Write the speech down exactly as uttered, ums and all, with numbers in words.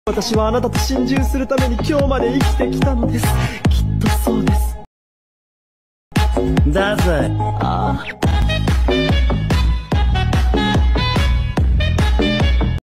私はあなたと心中するために今日まで生きてきたのです。きっとそうです。だぜ。ああ。